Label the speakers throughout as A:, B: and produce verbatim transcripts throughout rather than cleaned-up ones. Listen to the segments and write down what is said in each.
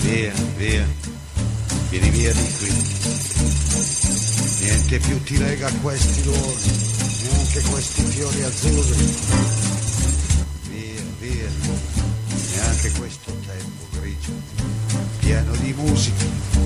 A: via, via, vieni via di qui. Niente più ti lega a questi luoghi, neanche questi fiori azzurri. Via, via, neanche questo tempo grigio, pieno di musica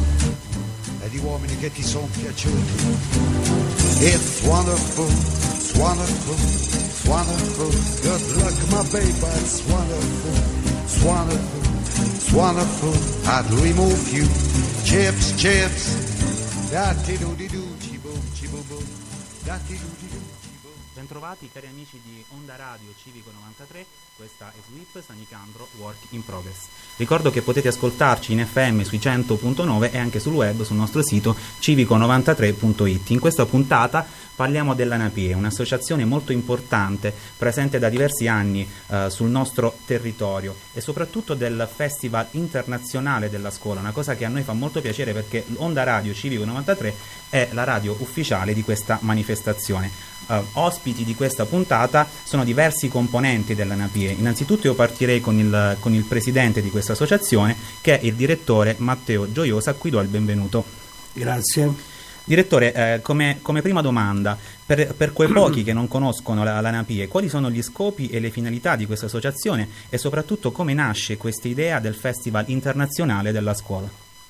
A: e di uomini che ti sono piaciuti. It's wonderful, it's wonderful, it's wonderful. Good luck, my baby, it's wonderful, it's wonderful, it's wonderful. I'd remove you, chips, chips. Datti-du-di-du, cibo, cibo, datti-du-di-du.
B: Bentrovati cari amici di Onda Radio Civico novantatré, questa è S W I P Sanicandro Work in Progress. Ricordo che potete ascoltarci in F M sui cento punto nove e anche sul web sul nostro sito civico novantatré punto it. In questa puntata parliamo dell'ANAPIE, un'associazione molto importante presente da diversi anni eh, sul nostro territorio e soprattutto del Festival Internazionale della Scuola, una cosa che a noi fa molto piacere perché Onda Radio Civico novantatré è la radio ufficiale di questa manifestazione. Uh, ospiti di questa puntata sono diversi componenti dell'ANAPIE. Innanzitutto io partirei con il, con il presidente di questa associazione, che è il direttore Matteo Gioiosa, a cui do il benvenuto.
C: Grazie.
B: Direttore, eh, come, come prima domanda, per, per quei pochi che non conoscono la, l'ANAPIE, quali sono gli scopi e le finalità di questa associazione e soprattutto come nasce questa idea del Festival Internazionale della Scuola?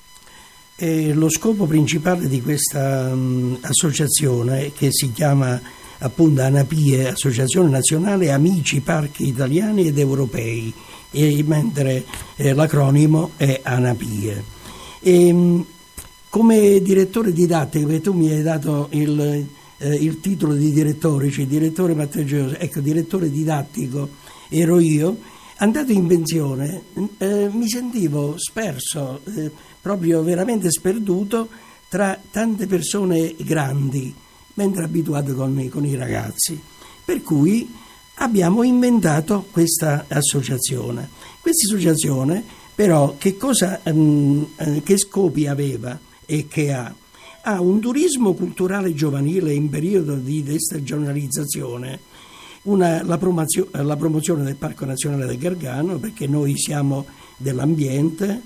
C: E lo scopo principale di questa um, associazione, che si chiama appunto ANAPIE, Associazione Nazionale Amici Parchi Italiani ed Europei, e, mentre eh, l'acronimo è ANAPIE. E, um, come direttore didattico, perché tu mi hai dato il, eh, il titolo di direttore, cioè direttore Matteo Gioiosa, ecco, direttore didattico ero io. Andato in pensione eh, mi sentivo sperso, eh, proprio veramente sperduto tra tante persone grandi, mentre abituato con, con i ragazzi. Per cui abbiamo inventato questa associazione. Questa associazione però che cosa, ehm, che scopi aveva e che ha? Ha un turismo culturale giovanile in periodo di destagionalizzazione. Una, la, promozio, la promozione del Parco Nazionale del Gargano, perché noi siamo dell'ambiente,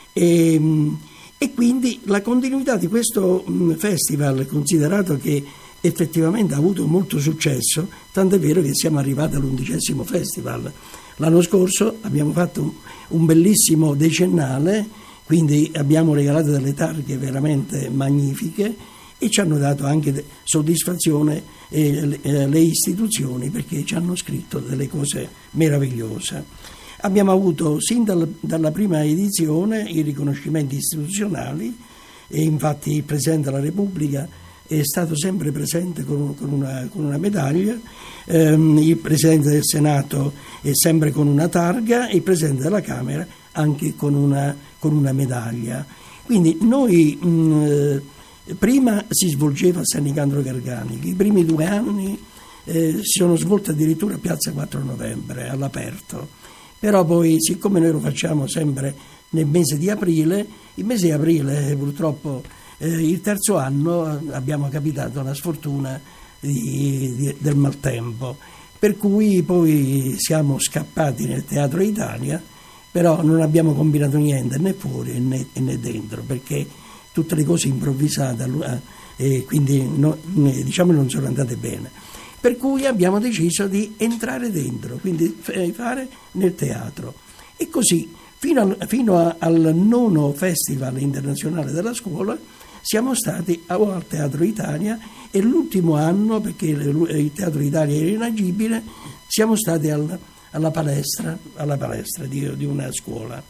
C: e, e quindi la continuità di questo festival, considerato che effettivamente ha avuto molto successo, tanto è vero che siamo arrivati all'undicesimo festival. L'anno scorso abbiamo fatto un, un bellissimo decennale, quindi abbiamo regalato delle targhe veramente magnifiche e ci hanno dato anche soddisfazione eh, le, le istituzioni, perché ci hanno scritto delle cose meravigliose. Abbiamo avuto sin dal, dalla prima edizione i riconoscimenti istituzionali e infatti il Presidente della Repubblica è stato sempre presente con, con, una, con una medaglia, ehm, il Presidente del Senato è sempre con una targa e il Presidente della Camera anche con una, con una medaglia. Quindi noi mh, prima si svolgeva a San Nicandro Garganico, i primi due anni eh, si sono svolte addirittura a Piazza quattro Novembre all'aperto, però poi siccome noi lo facciamo sempre nel mese di aprile, il mese di aprile purtroppo eh, il terzo anno abbiamo capitato la sfortuna di, di, del maltempo, per cui poi siamo scappati nel Teatro Italia, però non abbiamo combinato niente né fuori né, né dentro, perché tutte le cose improvvisate e quindi no, diciamo non sono andate bene, per cui abbiamo deciso di entrare dentro, quindi fare nel teatro, e così fino al, fino a, al nono Festival Internazionale della Scuola siamo stati al Teatro Italia, e l'ultimo anno, perché il Teatro Italia era inagibile, siamo stati al, alla palestra, alla palestra di, di una scuola.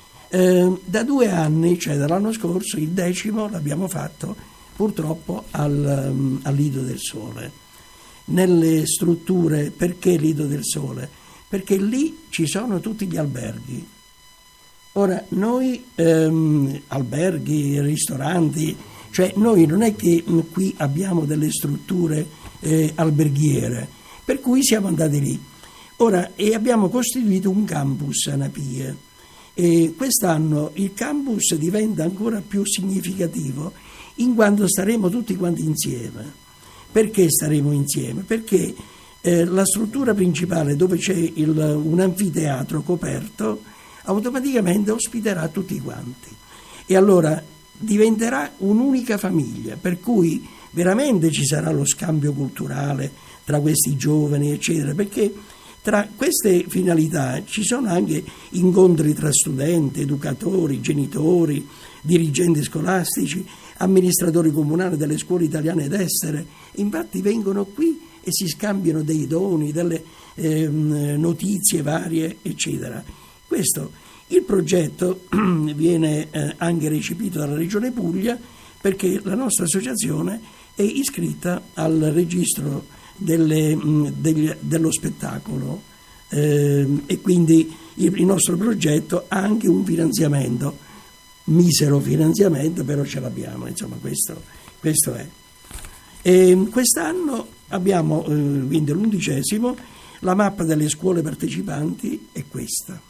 C: Eh, da due anni, cioè dall'anno scorso, il decimo l'abbiamo fatto purtroppo al, um, al Lido del Sole. Nelle strutture, perché Lido del Sole? Perché lì ci sono tutti gli alberghi. Ora, noi, ehm, alberghi, ristoranti, cioè noi non è che mh, qui abbiamo delle strutture eh, alberghiere, per cui siamo andati lì. Ora, e abbiamo costituito un campus ANAPIE. E quest'anno il campus diventa ancora più significativo in quanto staremo tutti quanti insieme. Perché staremo insieme? Perché eh, la struttura principale, dove c'è il, un anfiteatro coperto, automaticamente ospiterà tutti quanti. E allora diventerà un'unica famiglia, per cui veramente ci sarà lo scambio culturale tra questi giovani, eccetera, perché tra queste finalità ci sono anche incontri tra studenti, educatori, genitori, dirigenti scolastici, amministratori comunali delle scuole italiane ed estere. Infatti vengono qui e si scambiano dei doni, delle eh, notizie varie, eccetera. Questo, il progetto viene eh, anche recepito dalla Regione Puglia, perché la nostra associazione è iscritta al registro delle, mh, degli, dello spettacolo eh, e quindi il, il nostro progetto ha anche un finanziamento, misero finanziamento, però ce l'abbiamo, insomma questo, questo è. E quest'anno abbiamo eh, quindi l'undicesimo, la mappa delle scuole partecipanti è questa.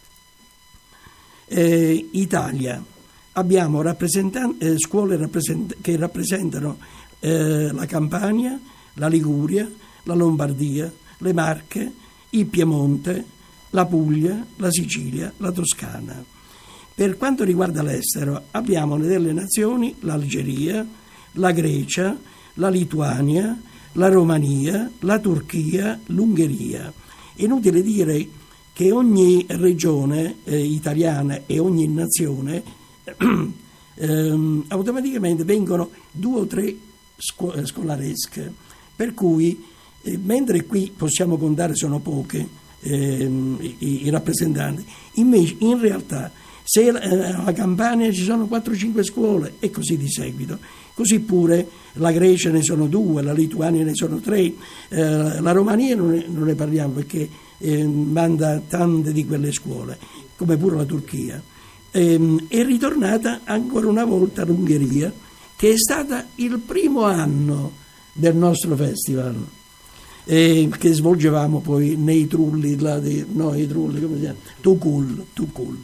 C: Eh, Italia, abbiamo rappresentan- eh, scuole rappresent- che rappresentano eh, la Campania, la Liguria, la Lombardia, le Marche, il Piemonte, la Puglia, la Sicilia, la Toscana. Per quanto riguarda l'estero, abbiamo delle nazioni l'Algeria, la Grecia, la Lituania, la Romania, la Turchia, l'Ungheria. È inutile dire che ogni regione eh, italiana e ogni nazione ehm, automaticamente vengono due o tre scu- scolaresche, per cui eh, mentre qui possiamo contare sono poche ehm, i, i rappresentanti, invece in realtà se eh, alla Campania ci sono quattro cinque scuole e così di seguito, così pure la Grecia ne sono due, la Lituania ne sono tre, eh, la Romania non ne, non ne parliamo perché eh, manda tante di quelle scuole, come pure la Turchia. Eh, è ritornata ancora una volta l'Ungheria, che è stata il primo anno del nostro festival, eh, che svolgevamo poi nei trulli, là di, no, i trulli, come si chiama? Tukul, Tukul.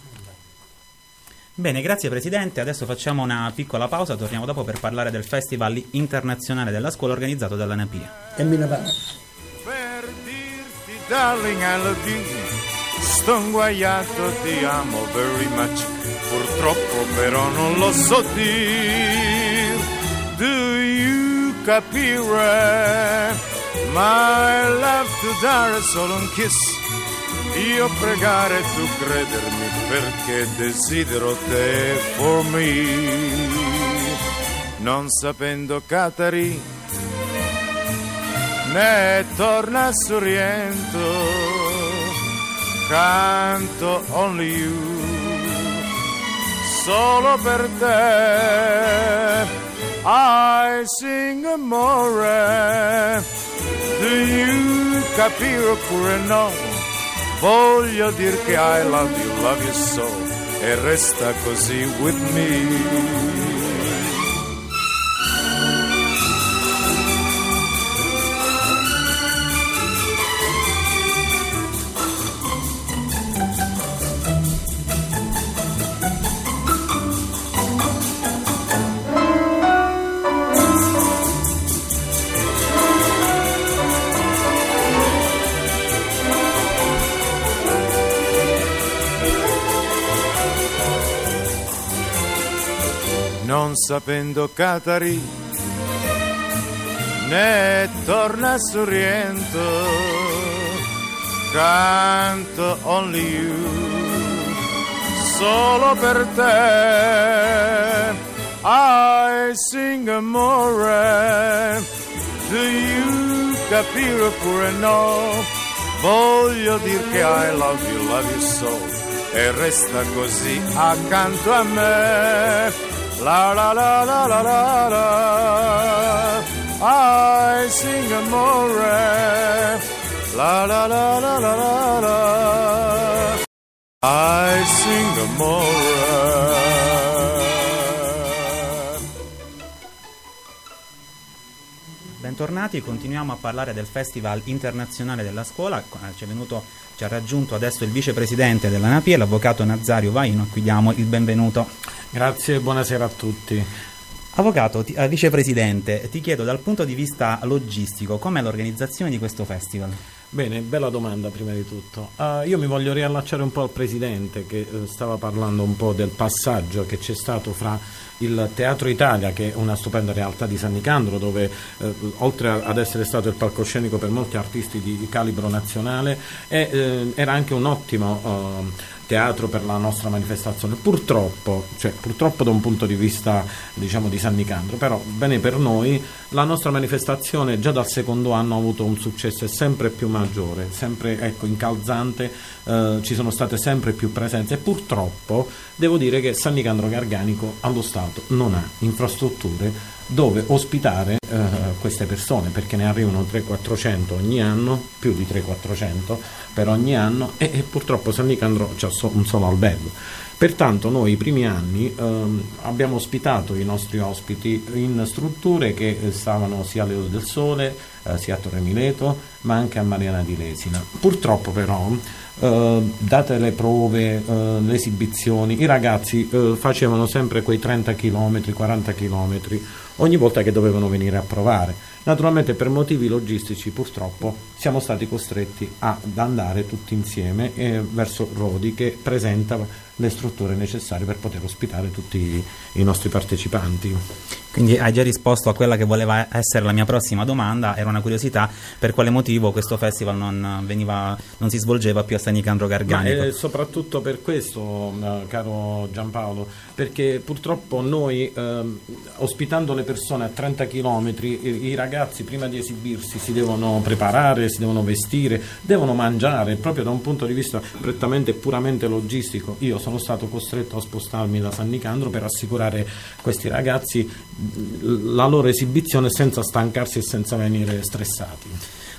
B: Bene, grazie Presidente. Adesso facciamo una piccola pausa, torniamo dopo per parlare del Festival Internazionale della Scuola organizzato dalla Napia.
C: E mi ne parla.
D: Per dirti darling I love you, sto inguaiato, ti amo very much, purtroppo però non lo so dir. Do you capire? My love to dare solo un kiss, io pregare tu credermi, perché desidero te for me. Non sapendo Catari ne torna sorriento, canto only you, solo per te I sing amore. Do you capire oppure no? Voglio dir che I love you, love you so, e resta così with me. Non sapendo Catari ne torna sorriento, canto only you, solo per te I sing amore. Do you capire oppure no? Voglio dir che I love you, love you so, e resta così accanto a me. La la la la la la la, I sing amore. La la la la la la la, I sing amore.
B: Bentornati, continuiamo a parlare del Festival Internazionale della Scuola. Ci è venuto, ci ha raggiunto adesso il vicepresidente della Napia, l'avvocato Nazario Vaino, a cui diamo il benvenuto.
E: Grazie e buonasera a tutti.
B: Avvocato, ti, eh, vicepresidente, ti chiedo dal punto di vista logistico, com'è l'organizzazione di questo festival?
E: Bene, bella domanda prima di tutto. Uh, io mi voglio riallacciare un po' al Presidente che uh, stava parlando un po' del passaggio che c'è stato fra il Teatro Italia, che è una stupenda realtà di San Nicandro, dove uh, oltre a, ad essere stato il palcoscenico per molti artisti di, di calibro nazionale, è, uh, era anche un ottimo uh, teatro per la nostra manifestazione. Purtroppo, cioè purtroppo da un punto di vista diciamo di San Nicandro, però bene per noi, la nostra manifestazione già dal secondo anno ha avuto un successo sempre più maggiore, sempre ecco incalzante, eh, ci sono state sempre più presenze e purtroppo devo dire che San Nicandro Garganico allo Stato non ha infrastrutture dove ospitare eh, queste persone, perché ne arrivano trecento quattrocento ogni anno, più di trecento quattrocento per ogni anno, e, e purtroppo San Nicandro c'ha so, un solo albergo. Pertanto noi i primi anni ehm, abbiamo ospitato i nostri ospiti in strutture che eh, stavano sia a Leo del Sole, eh, sia a Torre Mileto, ma anche a Mariana di Lesina. Purtroppo però, eh, date le prove, eh, le esibizioni, i ragazzi eh, facevano sempre quei trenta chilometri, quaranta chilometri ogni volta che dovevano venire a provare. Naturalmente per motivi logistici purtroppo siamo stati costretti ad andare tutti insieme eh, verso Rodi, che presenta le strutture necessarie per poter ospitare tutti i, i nostri partecipanti.
B: Quindi hai già risposto a quella che voleva essere la mia prossima domanda, era una curiosità per quale motivo questo festival non, veniva, non si svolgeva più a San Nicandro Garganico.
E: Ma è soprattutto per questo, eh, caro Giampaolo, perché purtroppo noi eh, ospitando le persone a trenta chilometri, i, i ragazzi prima di esibirsi si devono preparare, si devono vestire, devono mangiare, proprio da un punto di vista prettamente e puramente logistico. Io sono stato costretto a spostarmi da San Nicandro per assicurare questi ragazzi la loro esibizione senza stancarsi e senza venire stressati.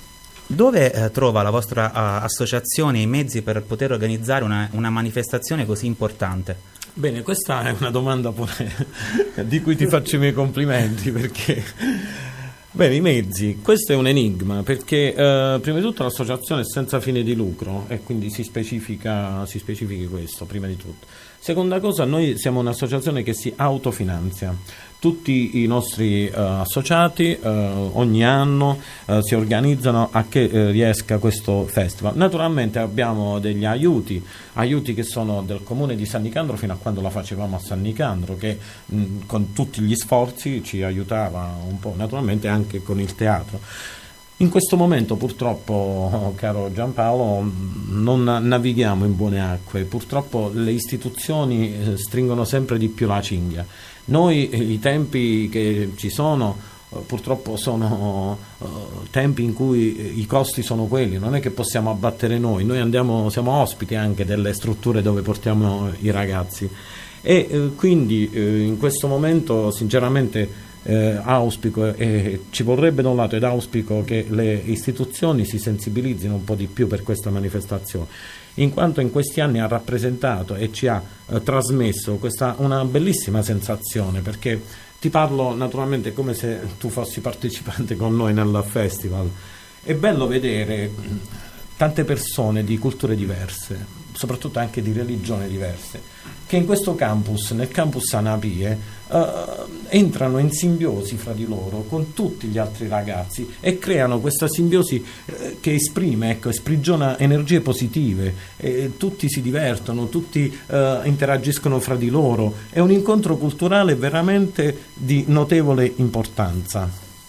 B: Dove eh, trova la vostra uh, associazione i mezzi per poter organizzare una, una manifestazione così importante?
E: Bene, questa è una domanda pure di cui ti faccio i miei complimenti, perché bene, i mezzi, questo è un enigma, perché eh, prima di tutto l'associazione è senza fine di lucro e quindi si specifica, si specifichi questo prima di tutto. Seconda cosa, noi siamo un'associazione che si autofinanzia. Tutti i nostri eh, associati eh, ogni anno eh, si organizzano a che eh, riesca questo festival. Naturalmente abbiamo degli aiuti, aiuti che sono del comune di San Nicandro fino a quando la facevamo a San Nicandro, che mh, con tutti gli sforzi ci aiutava un po', naturalmente anche con il teatro. In questo momento purtroppo, caro Giampaolo, non navighiamo in buone acque, purtroppo le istituzioni stringono sempre di più la cinghia. Noi i tempi che ci sono purtroppo sono uh, tempi in cui i costi sono quelli, non è che possiamo abbattere noi, noi andiamo, siamo ospiti anche delle strutture dove portiamo i ragazzi e uh, quindi uh, in questo momento sinceramente Eh, auspico e eh, ci vorrebbe da un lato ed auspico che le istituzioni si sensibilizzino un po' di più per questa manifestazione, in quanto in questi anni ha rappresentato e ci ha eh, trasmesso questa una bellissima sensazione, perché ti parlo naturalmente come se tu fossi partecipante con noi nel festival. È bello vedere tante persone di culture diverse, soprattutto anche di religioni diverse, che in questo campus, nel campus Anapie, Uh, entrano in simbiosi fra di loro con tutti gli altri ragazzi e creano questa simbiosi uh, che esprime, ecco, esprigiona energie positive, e tutti si divertono, tutti uh, interagiscono fra di loro, è un incontro culturale veramente di notevole importanza.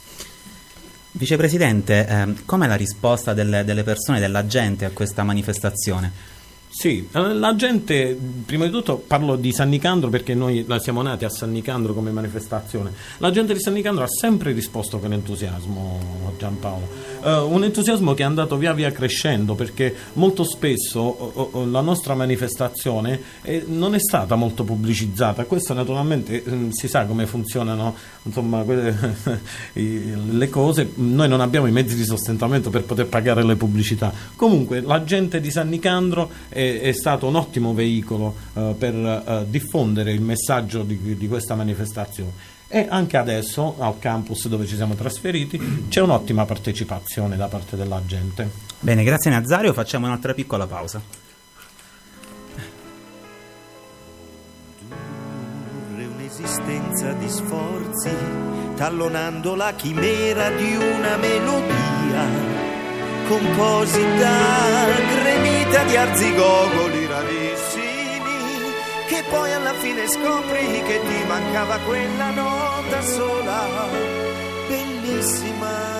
B: Vicepresidente, eh, com'è la risposta delle, delle persone, della gente a questa manifestazione?
E: Sì, la gente, prima di tutto parlo di San Nicandro perché noi siamo nati a San Nicandro come manifestazione. La gente di San Nicandro ha sempre risposto con entusiasmo, Giampaolo, uh, un entusiasmo che è andato via via crescendo, perché molto spesso uh, uh, la nostra manifestazione eh, non è stata molto pubblicizzata. Questo naturalmente um, si sa come funzionano, insomma, quelle, le cose. Noi non abbiamo i mezzi di sostentamento per poter pagare le pubblicità. Comunque la gente di San Nicandro è è stato un ottimo veicolo uh, per uh, diffondere il messaggio di, di questa manifestazione, e anche adesso al campus dove ci siamo trasferiti c'è un'ottima partecipazione da parte della gente.
B: Bene, grazie Nazario, facciamo un'altra piccola pausa.
F: resistenza di sforzi, tallonando la chimera di una melodia, composita, gremita di arzigogoli rarissimi, che poi alla fine scopri che ti mancava quella nota sola, bellissima.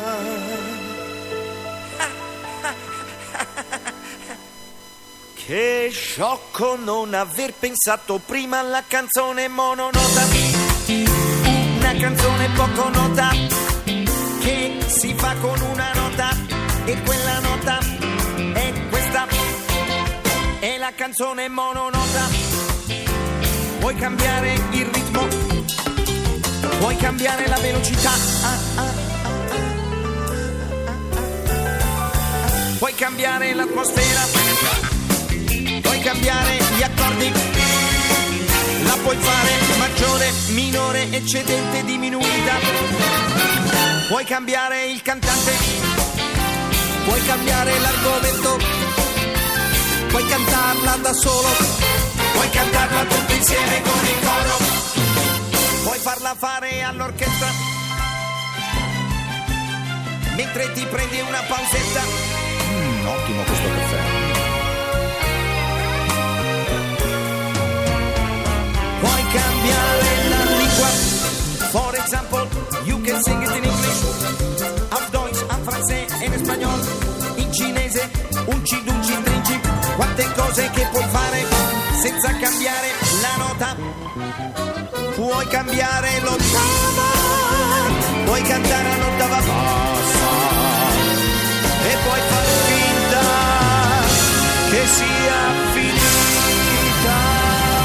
F: Che sciocco non aver pensato prima alla canzone mononota, una canzone poco nota che si fa con una nota e quella nota è questa, è la canzone mononota. Vuoi cambiare il ritmo, vuoi cambiare la velocità, ah, ah, ah, ah, ah, vuoi cambiare l'atmosfera, puoi cambiare gli accordi, la puoi fare maggiore, minore, eccedente, diminuita, puoi cambiare il cantante, puoi cambiare l'argomento, puoi cantarla da solo, puoi cantarla tutti insieme con il coro, puoi farla fare all'orchestra, mentre ti prendi una pausetta. Mm, ottimo questo caffè. Puoi cambiare la lingua, for example, you can sing it in English, auf Deutsch, en francese e in spagnolo, in cinese, unci, dunci, trinci, quante cose che puoi fare senza cambiare la nota. Puoi cambiare l'ottava, puoi cantare all'ottava bassa e puoi far finta che sia finita.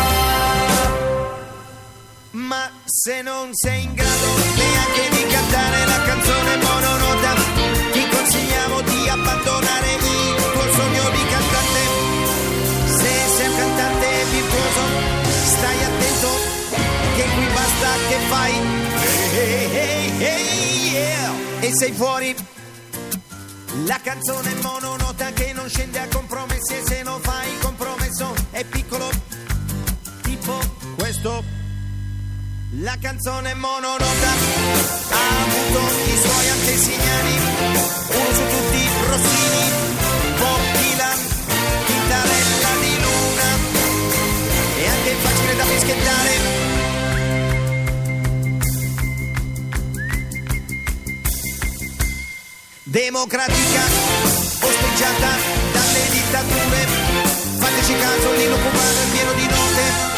F: Ma se non sei in grado neanche di cantare la canzone mononota, ti consigliamo di abbandonare il tuo sogno di cantante. Se sei un cantante virtuoso, stai attento che qui basta che fai hey, hey, hey, yeah. E sei fuori. La canzone mononota che non scende a compromessi, e se non fai compromesso è piccolo, tipo questo. La canzone mononota ha avuto i suoi antesignani, uno su tutti Rossini, Bob Dylan, Tintarella di Luna, e anche facile da fischiettare. Democratica, osteggiata dalle dittature, fateci caso, l'inno cubano è pieno di note.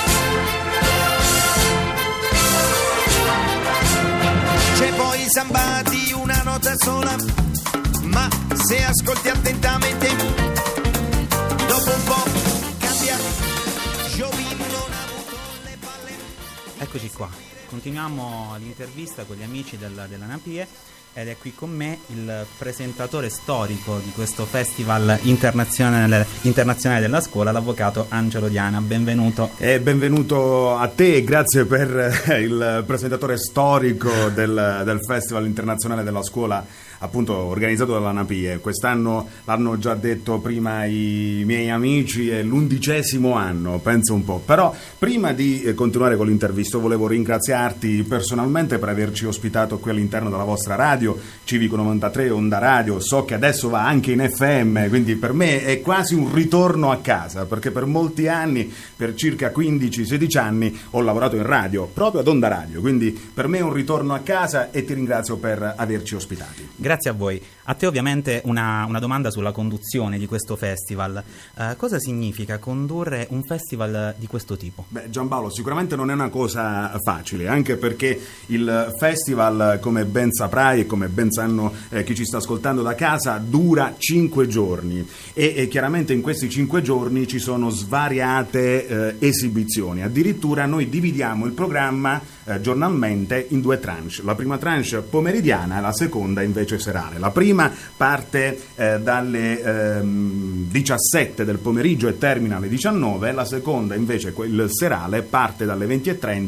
F: C'è poi il samba di una nota sola, ma se ascolti attentamente, dopo un po' cambia. Jobim non ha avuto le palle.
B: Eccoci qua, continuiamo l'intervista con gli amici della, della Napie, ed è qui con me il presentatore storico di questo festival internazionale, internazionale della scuola, l'avvocato Angelo Diana. Benvenuto.
G: E benvenuto a te, e grazie per il presentatore storico del, del festival internazionale della scuola, appunto organizzato dalla Napie. Quest'anno, l'hanno già detto prima i miei amici, è l'undicesimo anno, penso un po'. Però prima di continuare con l'intervista volevo ringraziarti personalmente per averci ospitato qui all'interno della vostra radio, Civico novantatré, Onda Radio. So che adesso va anche in F M, quindi per me è quasi un ritorno a casa, perché per molti anni, per circa quindici sedici anni, ho lavorato in radio, proprio ad Onda Radio, quindi per me è un ritorno a casa e ti ringrazio per averci ospitati.
B: Grazie a voi. A te ovviamente una, una domanda sulla conduzione di questo festival. Uh, cosa significa condurre un festival di questo tipo?
G: Beh, Giampaolo, sicuramente non è una cosa facile, anche perché il festival, come ben saprai e come ben sanno eh, chi ci sta ascoltando da casa, dura cinque giorni e, e chiaramente in questi cinque giorni ci sono svariate eh, esibizioni. Addirittura noi dividiamo il programma eh, giornalmente in due tranche. La prima tranche pomeridiana e la seconda invece serale. La prima parte eh, dalle ehm, diciassette del pomeriggio e termina alle diciannove, la seconda invece, il serale, parte dalle venti e trenta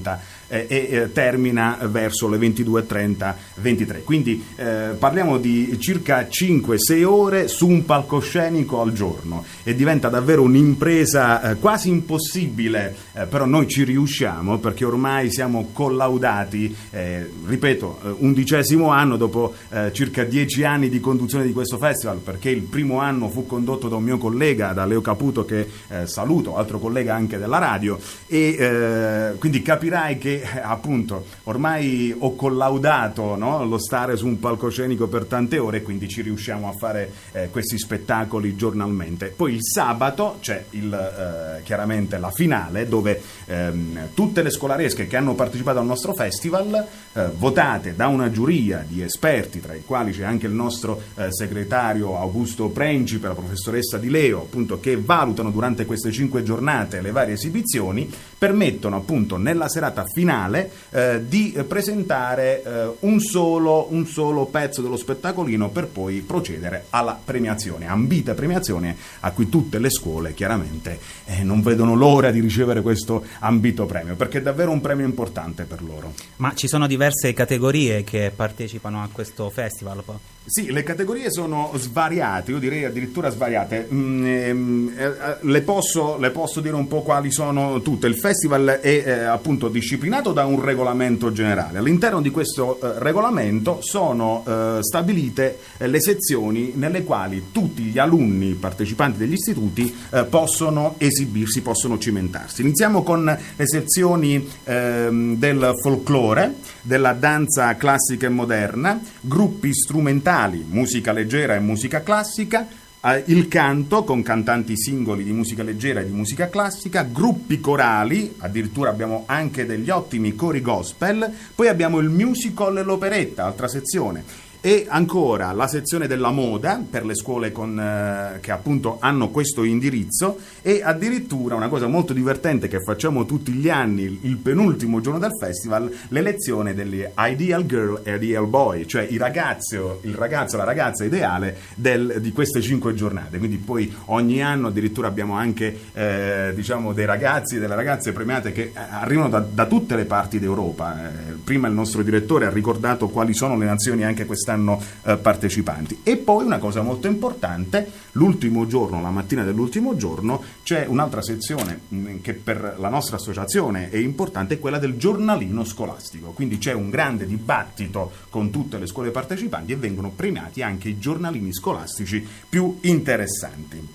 G: eh, e eh, termina verso le ventidue e trenta ventitré. Quindi eh, parliamo di circa cinque sei ore su un palcoscenico al giorno e diventa davvero un'impresa eh, quasi impossibile, eh, però noi ci riusciamo perché ormai siamo collaudati, eh, ripeto, eh, undicesimo anno dopo eh, circa dieci anni di conduzione di questo festival, perché il primo anno fu condotto da un mio collega, da Leo Caputo, che eh, saluto, altro collega anche della radio, e eh, quindi capirai che eh, appunto ormai ho collaudato, no, lo stare su un palcoscenico per tante ore e quindi ci riusciamo a fare eh, questi spettacoli giornalmente. Poi il sabato c'è il, eh, chiaramente la finale dove ehm, tutte le scolaresche che hanno partecipato al nostro festival, eh, votate da una giuria di esperti, tra i quali c'è anche il nostro eh, segretario Augusto Principe, la professoressa Di Leo, appunto, che valutano durante queste cinque giornate le varie esibizioni, permettono appunto nella serata finale eh, di presentare eh, un solo, un solo pezzo dello spettacolino per poi procedere alla premiazione, ambita premiazione a cui tutte le scuole chiaramente eh, non vedono l'ora di ricevere questo ambito premio, perché è davvero un premio importante per loro.
B: Ma ci sono diverse categorie che partecipano a questo festival?
G: Sì, le categorie sono svariate, io direi addirittura svariate. Mm, ehm, eh, le, posso, le posso dire un po' quali sono tutte. Il festival è eh, appunto disciplinato da un regolamento generale. All'interno di questo eh, regolamento sono eh, stabilite eh, le sezioni nelle quali tutti gli alunni partecipanti degli istituti eh, possono esibirsi, possono cimentarsi. Iniziamo con le sezioni ehm, del folklore, della danza classica e moderna, gruppi strumentali, musica leggera e musica classica, eh, il canto con cantanti singoli di musica leggera e di musica classica, gruppi corali, addirittura abbiamo anche degli ottimi cori gospel, poi abbiamo il musical e l'operetta, altra sezione. E ancora la sezione della moda per le scuole con, eh, che appunto hanno questo indirizzo, e addirittura una cosa molto divertente che facciamo tutti gli anni, il, il penultimo giorno del festival, l'elezione degli Ideal Girl e Ideal Boy, cioè i ragazzo, il ragazzo, la ragazza ideale del, di queste cinque giornate. Quindi poi ogni anno addirittura abbiamo anche eh, diciamo dei ragazzi e delle ragazze premiate che arrivano da, da tutte le parti d'Europa. Eh, prima il nostro direttore ha ricordato quali sono le nazioni anche quest'anno Eh, partecipanti. E poi una cosa molto importante, l'ultimo giorno, la mattina dell'ultimo giorno, c'è un'altra sezione mh, che per la nostra associazione è importante, è quella del giornalino scolastico. Quindi c'è un grande dibattito con tutte le scuole partecipanti e vengono premiati anche i giornalini scolastici più interessanti.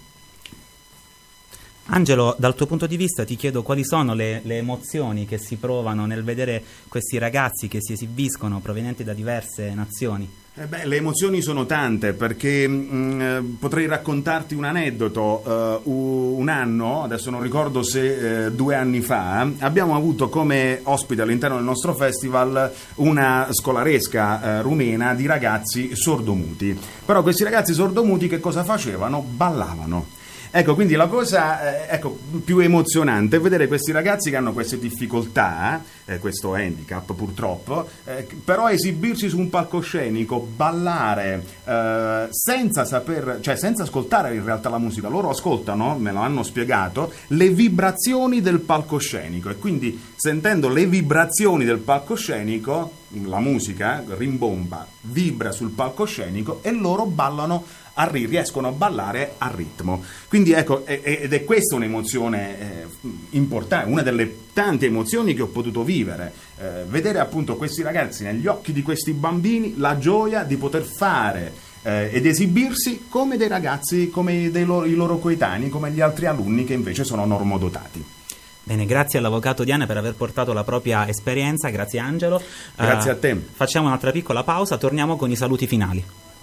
B: Angelo, dal tuo punto di vista ti chiedo quali sono le, le emozioni che si provano nel vedere questi ragazzi che si esibiscono provenienti da diverse nazioni?
G: Eh beh, le emozioni sono tante, perché mh, potrei raccontarti un aneddoto. Uh, un anno, adesso non ricordo se uh, due anni fa, abbiamo avuto come ospite all'interno del nostro festival una scolaresca uh, rumena di ragazzi sordomuti. Però questi ragazzi sordomuti che cosa facevano? Ballavano. Ecco, quindi la cosa eh, ecco, più emozionante è vedere questi ragazzi che hanno queste difficoltà, eh, questo handicap purtroppo, eh, però esibirsi su un palcoscenico, ballare eh, senza saper, cioè senza ascoltare in realtà la musica. Loro ascoltano, me lo hanno spiegato, le vibrazioni del palcoscenico, e quindi sentendo le vibrazioni del palcoscenico, la musica rimbomba, vibra sul palcoscenico e loro ballano, riescono a ballare a ritmo. Quindi ecco, ed è questa un'emozione eh, importante, una delle tante emozioni che ho potuto vivere, eh, vedere appunto questi ragazzi, negli occhi di questi bambini, la gioia di poter fare eh, ed esibirsi come dei ragazzi, come dei loro, i loro coetanei, come gli altri alunni che invece sono normodotati.
B: Bene, grazie all'avvocato Diana per aver portato la propria esperienza, grazie Angelo.
G: Grazie uh, a te.
B: Facciamo un'altra piccola pausa, torniamo con i saluti finali.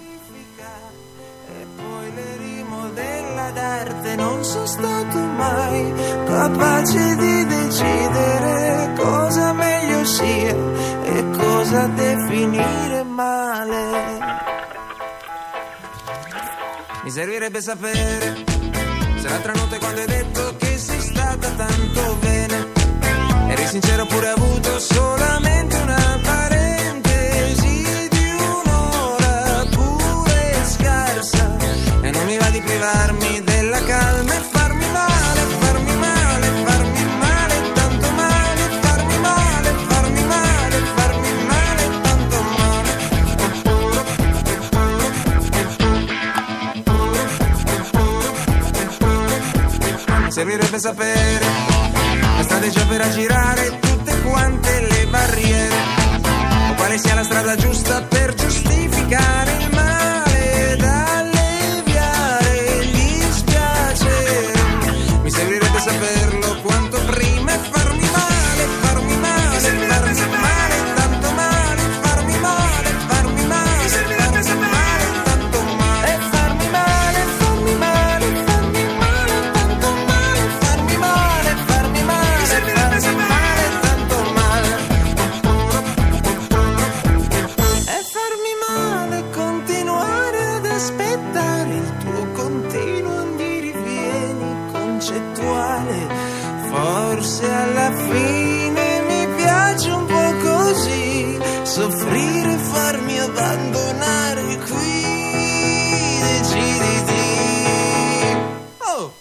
H: Non sono stato mai capace di decidere cosa meglio sia e cosa definire male. Mi servirebbe sapere se l'altra notte, quando hai detto che sei stata tanto bene, eri sincero oppure hai avuto solamente una parentesi di un'ora pure scarsa, e non mi va di privarmi della calma e farmi male, farmi male, farmi male, tanto male, farmi male, farmi servirebbe sapere la strada per aggirare tutte quante le barriere, o quale sia la strada giusta per giustificare il male da alleviare gli spiaceri. Mi servirebbe saperlo quanto prima e farmi male, farmi male, farmi male, tanto male, farmi male, farmi male, farmi male, tanto male, e farmi male, farmi male, farmi male, tanto male, farmi male, farmi male, farmi male, tanto male, e farmi male, continuare ad aspettare il tuo continuo andirivieni concettuale. Forse alla fine mi piace un po' così, soffrire e farmi abbandonare qui. Deciditi. Oh!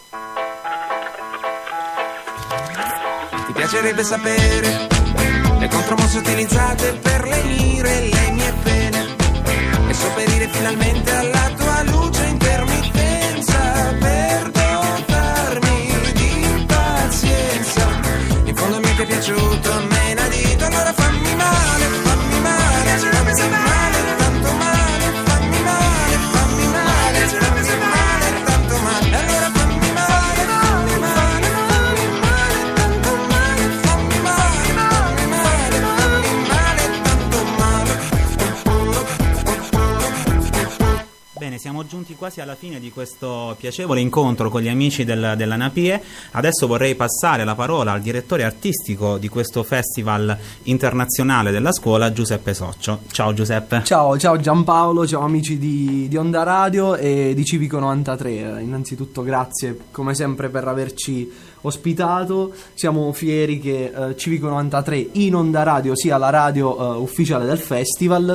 H: Ti piacerebbe sapere le contromosse utilizzate per lenire le mie pene e sopperire finalmente alla tua luce intermittenza per dotarmi di pazienza. In fondo mi è piaciuto a me inadito, allora fammi male, fammi male, fammi male, tanto male, fammi male, fammi male, fammi male, tanto male, allora fammi male, fammi male, fammi male, tanto male, fammi male, fammi male, fammi male, tanto male.
B: Bene, siamo giunti quasi alla fine di questo piacevole incontro con gli amici del, della Napie. Adesso vorrei passare la parola al direttore artistico di questo festival internazionale della scuola, Giuseppe Soccio. Ciao Giuseppe.
I: Ciao, ciao Giampaolo, ciao amici di, di Onda Radio e di Civico novantatré. Innanzitutto grazie come sempre per averci ospitato. Siamo fieri che eh, Civico novantatré in Onda Radio sia la radio eh, ufficiale del festival,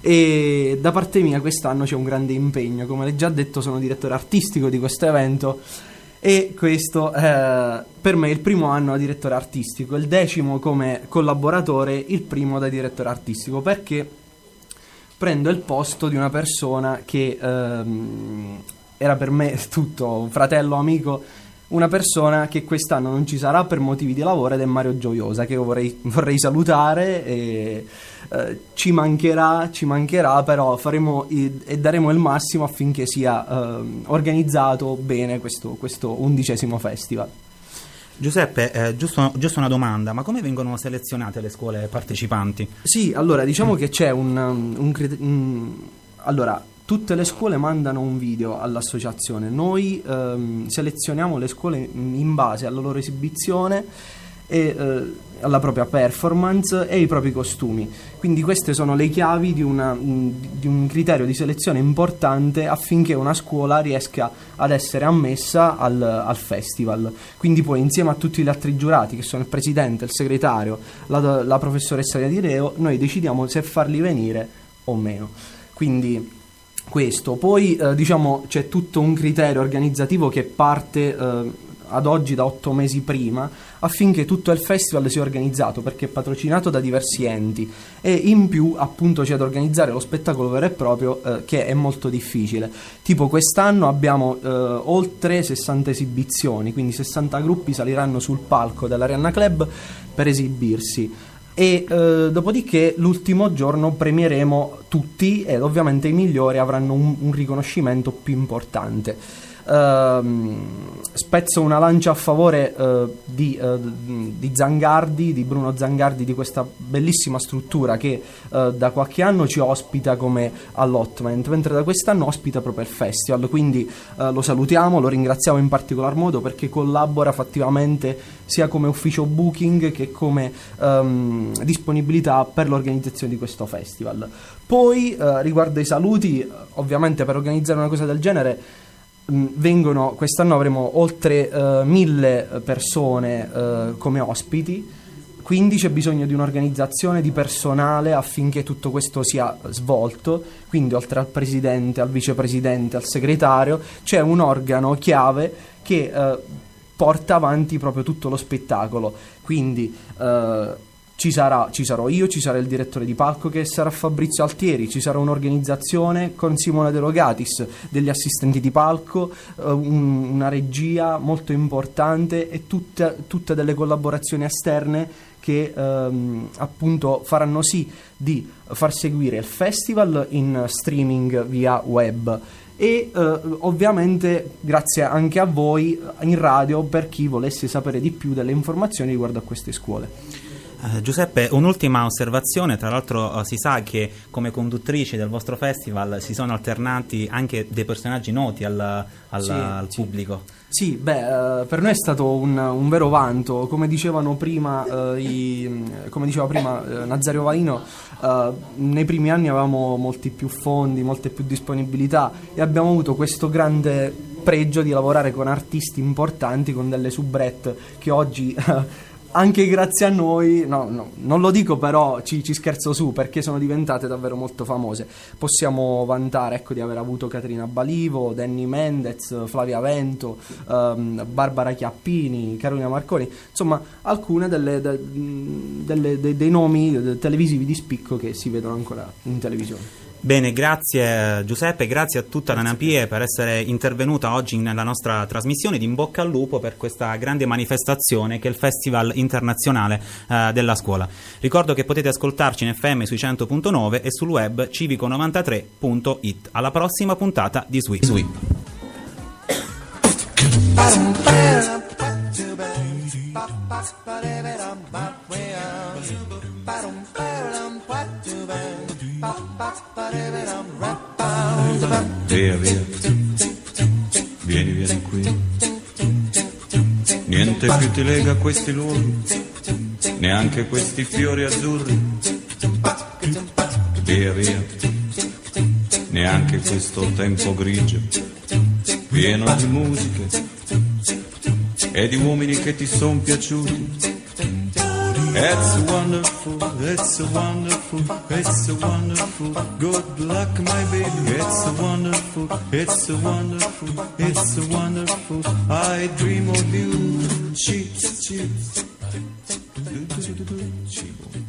I: e da parte mia quest'anno c'è un grande impegno. Come lei già detto, sono direttore artistico di questo evento e questo eh, per me è il primo anno da direttore artistico, il decimo come collaboratore, il primo da direttore artistico, perché prendo il posto di una persona che ehm, era per me tutto, un fratello, amico, una persona che quest'anno non ci sarà per motivi di lavoro, ed è Mario Gioiosa, che io vorrei, vorrei salutare. E eh, ci mancherà, ci mancherà, però faremo i, e daremo il massimo affinché sia eh, organizzato bene questo, questo undicesimo festival.
B: Giuseppe, eh, giusto, giusto una domanda, ma come vengono selezionate le scuole partecipanti?
I: Sì, allora diciamo mm. che c'è un, un, un allora tutte le scuole mandano un video all'associazione, noi ehm, selezioniamo le scuole in base alla loro esibizione e eh, alla propria performance e ai propri costumi. Quindi queste sono le chiavi di, una, di un criterio di selezione importante affinché una scuola riesca ad essere ammessa al, al festival. Quindi poi, insieme a tutti gli altri giurati, che sono il presidente, il segretario, la, la professoressa Di Reo, noi decidiamo se farli venire o meno. Quindi questo. Poi eh, diciamo c'è tutto un criterio organizzativo che parte eh, ad oggi da otto mesi prima, affinché tutto il festival sia organizzato, perché è patrocinato da diversi enti, e in più appunto c'è da organizzare lo spettacolo vero e proprio, eh, che è molto difficile. Tipo quest'anno abbiamo eh, oltre sessanta esibizioni, quindi sessanta gruppi saliranno sul palco dell'Arianna Club per esibirsi. E eh, dopodiché l'ultimo giorno premieremo tutti, ed ovviamente i migliori avranno un, un riconoscimento più importante. Uh, spezzo una lancia a favore uh, di, uh, di Zangardi, di Bruno Zangardi, di questa bellissima struttura che uh, da qualche anno ci ospita come allotment, mentre da quest'anno ospita proprio il festival. Quindi uh, lo salutiamo, lo ringraziamo in particolar modo perché collabora fattivamente sia come ufficio booking che come um, disponibilità per l'organizzazione di questo festival. Poi uh, riguardo ai saluti, ovviamente per organizzare una cosa del genere vengono, quest'anno avremo oltre uh, mille persone uh, come ospiti, quindi c'è bisogno di un'organizzazione di personale affinché tutto questo sia svolto. Quindi oltre al presidente, al vicepresidente, al segretario, c'è un organo chiave che uh, porta avanti proprio tutto lo spettacolo. Quindi uh, Ci sarà, ci sarò io, ci sarà il direttore di palco che sarà Fabrizio Altieri, ci sarà un'organizzazione con Simone De Rogatis, degli assistenti di palco, eh, un, una regia molto importante e tutte, tutte delle collaborazioni esterne che ehm, appunto faranno sì di far seguire il festival in streaming via web. E eh, ovviamente grazie anche a voi in radio per chi volesse sapere di più delle informazioni riguardo a queste scuole.
B: Uh, Giuseppe, un'ultima osservazione, tra l'altro uh, si sa che come conduttrici del vostro festival si sono alternati anche dei personaggi noti al, al,
I: sì,
B: al
I: sì.
B: pubblico.
I: Sì, beh, uh, per noi è stato un, un vero vanto, come dicevano prima, uh, i, come diceva prima uh, Nazario Valino, uh, nei primi anni avevamo molti più fondi, molte più disponibilità e abbiamo avuto questo grande pregio di lavorare con artisti importanti, con delle soubrette che oggi... anche grazie a noi, no, no, non lo dico però ci, ci scherzo su perché sono diventate davvero molto famose. Possiamo vantare, ecco, di aver avuto Caterina Balivo, Danny Mendez, Flavia Vento, um, Barbara Chiappini, Carolina Marconi, insomma alcune delle, de, delle, de, dei nomi televisivi di spicco che si vedono ancora in televisione.
B: Bene, grazie Giuseppe, grazie a tutta la Napie per essere intervenuta oggi nella nostra trasmissione. In bocca al lupo per questa grande manifestazione che è il Festival Internazionale eh, della Scuola. Ricordo che potete ascoltarci in F M sui cento punto nove e sul web civico novantatré punto it. Alla prossima puntata di Sweep. Sweep.
J: Via, via, vieni, vieni qui. Niente più ti lega a questi luoghi, neanche questi fiori azzurri. Via, via, neanche questo tempo grigio, pieno di musiche e di uomini che ti son piaciuti. It's wonderful, it's wonderful, it's wonderful. Good luck, my baby. It's wonderful, it's wonderful, it's wonderful. I dream of you. Cheats, cheats. Do, do, do, do, do.